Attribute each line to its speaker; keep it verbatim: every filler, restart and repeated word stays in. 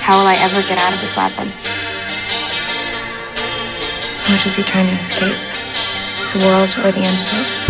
Speaker 1: How will I ever get out of this labyrinth?
Speaker 2: Which is he trying to escape? The world or the end of it?